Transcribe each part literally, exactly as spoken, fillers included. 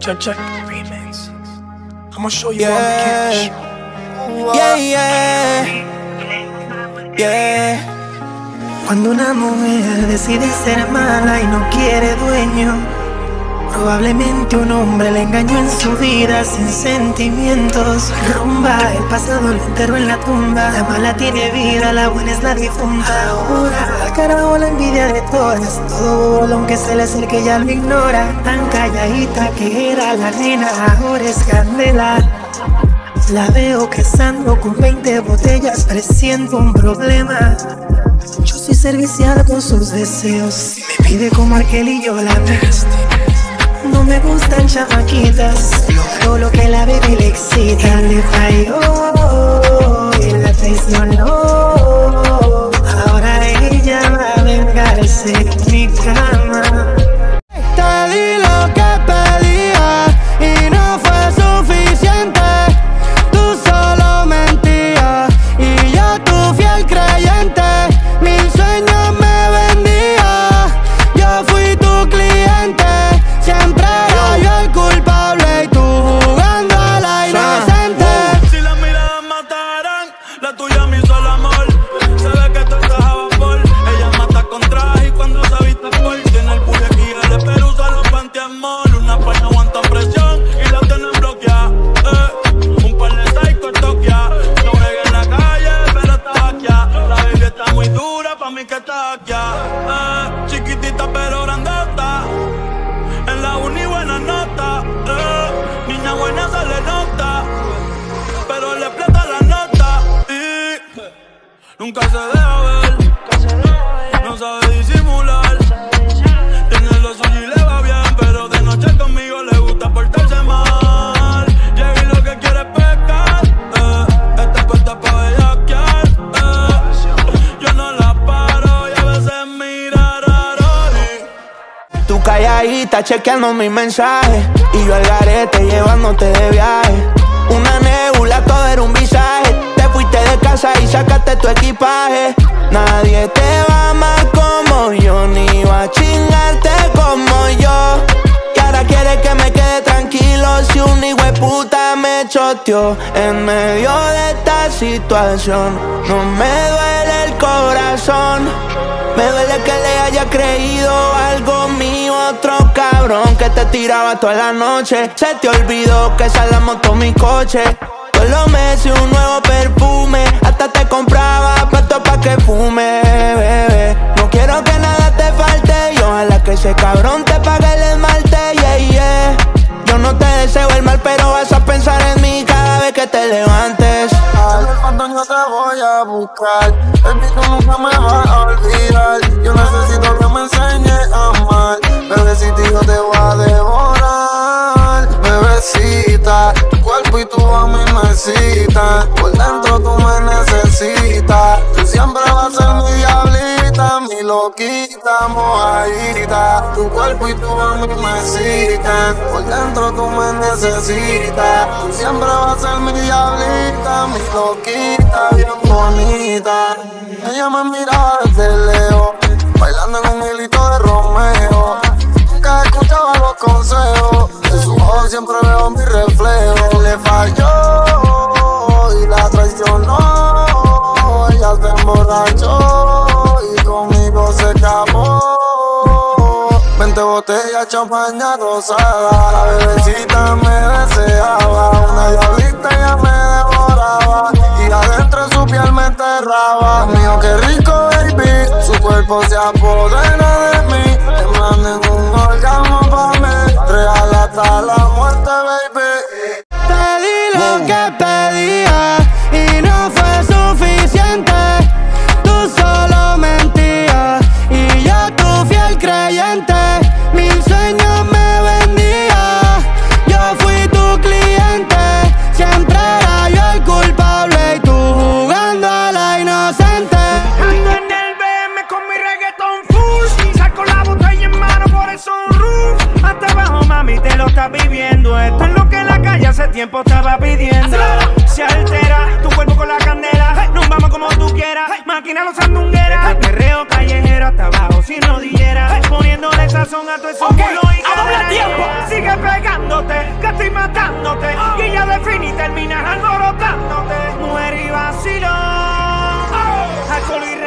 Check, check, remix. I'ma show you yeah. all the cash. Yeah, yeah, yeah. Cuando una mujer decide ser mala y no quiere dueño, probablemente un hombre le engañó en su vida sin sentimientos. Rumba, el pasado lo enterró en la tumba. La mala tiene vida, la buena es la difunta. Ahora, al carajo la envidia de todas. Todo bolón que se le acerque ya lo ignora. Tan calladita que era la nena, ahora es candela. La veo casando con veinte botellas, presiento un problema. Yo soy servicial con sus deseos. Me pide como aquel y yo la best. No me gustan chamaquitas, todo lo que la baby le excita. Le falló y la traicionó. Ahora ella va a vengarse en mi cama. Te di lo que pedía y no fue suficiente. Tú solo mentías y yo tu fiel creyente. Mil sueños me vendía, yo fui tu cliente. Siempre era yo el culpable y tú jugando a la inocente. Si las miradas mataran, la tuya me hizo el amor. Se ve que tú estás a vapor. Ella mata con traje y cuando se viste por. Tiene el pulli aquí, el espero usa los pantiamol. Una paña aguanta presión y la tienen bloqueada. Eh, un par de psycho toquea. No bregué en la calle, pero está hackeada. La baby está muy dura, pa' mí que está hackeada. Eh, chiquitita pero grandota. En la uni buena nota, eh. Niña buena se le nota, pero le explota la nota y nunca se deja ver, no sabe disimular. Tiene lo suyo y le va bien, pero de noche conmigo le gusta portarse mal. Llega y lo que quiere es pescar, eh. Esta puesta pa' bellaquear, eh. Yo no la paro y a veces mira raro y Tú calladita chequeando mis mensajes y yo al garete llevándote de viaje. Una nebula, todo era un visaje. Te fuiste de casa y sacaste tu equipaje. Nadie te va a amar como yo, ni va a chingarte como yo. Y ahora quieres que me quede tranquilo si un hijueputa me choteó. En medio de esta situación no me duele el corazón. Me duele que le haya creído algo mío, otro cabrón que te tiraba toda la noche. Se te olvidó que esa es la moto, mi coche. Todos los meses un nuevo perfume, hasta te compraba pasto pa' que fume, bebé. No quiero que nada te falte y ojalá que ese cabrón te pague el esmalte, yeah, yeah. Yo no te deseo el mal, pero vas a pensar en mí cada vez que te levantes. Al cuando yo te voy a buscar, baby, tú nunca me vas a olvidar. Yo necesito que me enseñes a amar, bebecita, yo te voy a devorar. Bebecita, tu cuerpo y tu a mí me excitan. Por dentro tú me necesitas. Tú siempre vas a ser mi diablita, mi loquita, mojadita. Tu cuerpo y tu a mí me excitan. Por dentro tú me necesitas. Tú siempre vas a ser mi diablita, mi loquita, bien bonita. Ella me miraba desde lejos, bailando en un hilito de Romeo. Nunca escuchaba los consejos, en su ojos siempre veo mi reflejo. Le falló y la traicionó, ella se emborrachó y conmigo se escapó. Veinte botellas, champaña rosada, la bebecita me deseaba. Una diablita ella me devoraba y adentro su piel me enterraba. Mío, qué rico, baby, su cuerpo se apodera de mí. Te manden un orgasmo pa' mí, real hasta la muerte, baby. Te di lo que pedía y no fue suficiente. Tú solo mentías y yo tu fiel creyente. Mil sueños me vendía, yo fui tu cliente. Siempre era yo el culpable y tú jugando a la inocente. Ando en el B M con mi reggaeton full. Saco la botella en mano por el sunroof. Hasta abajo, mami, te lo estás viviendo. Esto es lo que la calle hace tiempo estaba pidiendo. Se altera tu cuerpo con la candela. Nos vamos como tú quieras. Máquina los sandungueras. De perreo callejero hasta abajo sin rodillera. Poniéndole sazón a tu eso Ok, culo y a doble cadera. tiempo. Sigue pegándote, que estoy matándote. Y ya de fin y terminas alborotándote. Mujer y vacilón, alcohol y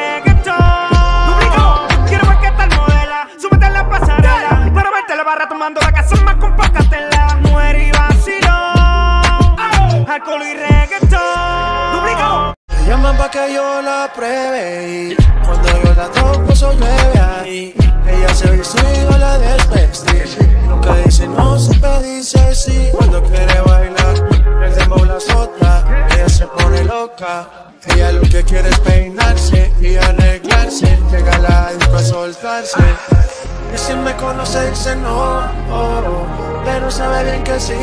reggaetón. Quiero ver qué tal modela, súbete en la pasarela. Para verte la barra tomando la casa más con poca tela. Mujer y vacilón, alcohol y reggaetón. Me llaman pa' que yo la pruebe y cuando yo la toco eso llueve ahí. Ella se viste y yo la desvestí. Nunca dice no, siempre dice sí. Cuando quiere bailar, el dembow la azota. Ella se pone loca. Ella lo que quiere es peinarse y arreglarse. Llega a la disco a soltarse. Y si me conoce dice no, oh, pero sabe bien que sí.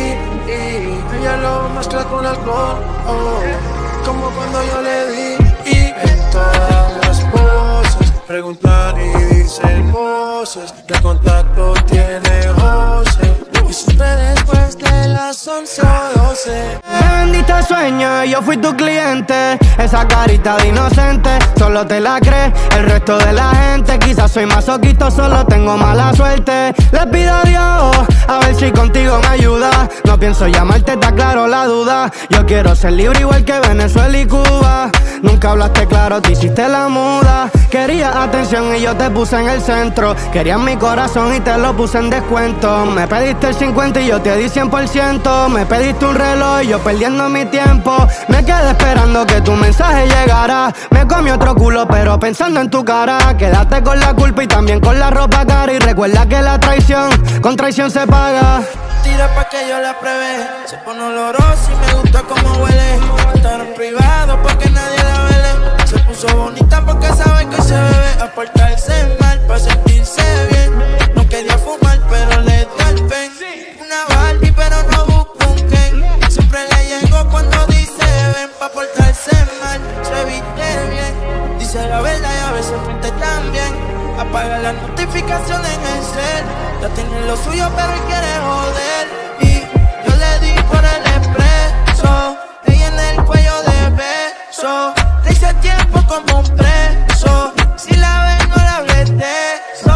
Y ella lo mezcla con alcohol, oh, como cuando yo le di. Y en todas las poses preguntan y dicen voces. ¿Qué contacto tiene José? Y siempre después de las once o doce. Me vendiste el sueño y yo fui tu cliente. Esa carita de inocente, solo te la crees el resto de la gente. Quizás soy masoquista, solo tengo mala suerte. Le pido a Dios, a ver si contigo me ayuda. No pienso llamarte, está claro la duda. Yo quiero ser libre igual que Venezuela y Cuba. Nunca hablaste claro, te hiciste la muda. Querías atención y yo te puse en el centro. Querías mi corazón y te lo puse en descuento. Me pediste el cincuenta y yo te di cien por ciento. Me pediste un reloj y yo perdiendo mi tiempo. Me quedé esperando que tu mensaje llegara. Me comí otro culo pero pensando en tu cara. Quédate con la culpa y también con la ropa cara. Y recuerda que la traición, con traición se paga. Tira pa' que yo la pruebe. Se pone olorosa y me gusta como huele. Estar en privado porque nadie la vele. Se puso bonita porque sabe que se bebe. A portarse mal pa' sentirse bien. No quería fumar pero le dio el pen. Una Barbie pero no busco un Ken. Siempre le llego cuando dice ven. Pa' portarse mal, se viste bien. Dice la verdad y a veces miente también. Apaga las notificaciones en el cel. Ya tiene lo suyo pero él quiere joder. Y yo le di por el expreso. Ella en el cuello de beso. Le hice tiempo como un preso. Si la ven no la hables de eso.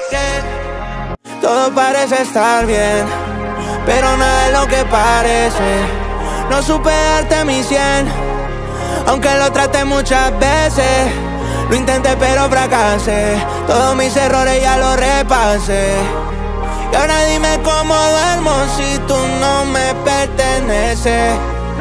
Que todo parece estar bien, pero nada es lo que parece. No supe darte mi cien, aunque lo traté muchas veces. Lo intenté pero fracasé. Todos mis errores ya los repasé. Y ahora dime cómo duermo si tú no me perteneces.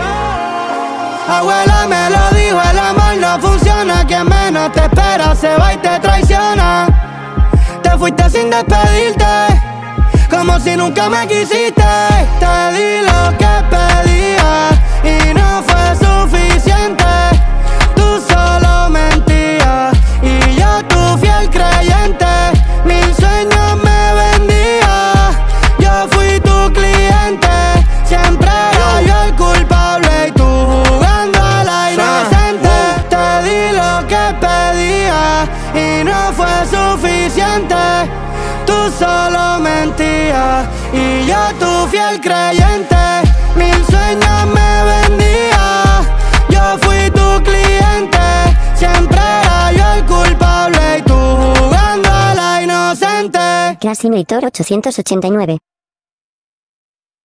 Abuela me lo dijo, el amor no funciona. Quien menos te espera se va y te traiciona. Te fuiste sin despedirte, como si nunca me quisiste. Te di lo que pedía y no fue suficiente. Tú solo mentías y yo tu fiel creyente. Mil sueños me vendía, yo fui tu cliente. Siempre era yo el culpable y tú jugando a la inocente. Te di lo que pedía y no fue suficiente. Tú solo mentías y yo tu fiel creyente. Mil sueños me vendía, yo fui tu cliente. Siempre era yo el culpable y tú jugando a la inocente. Classinator ochocientos ochenta y nueve.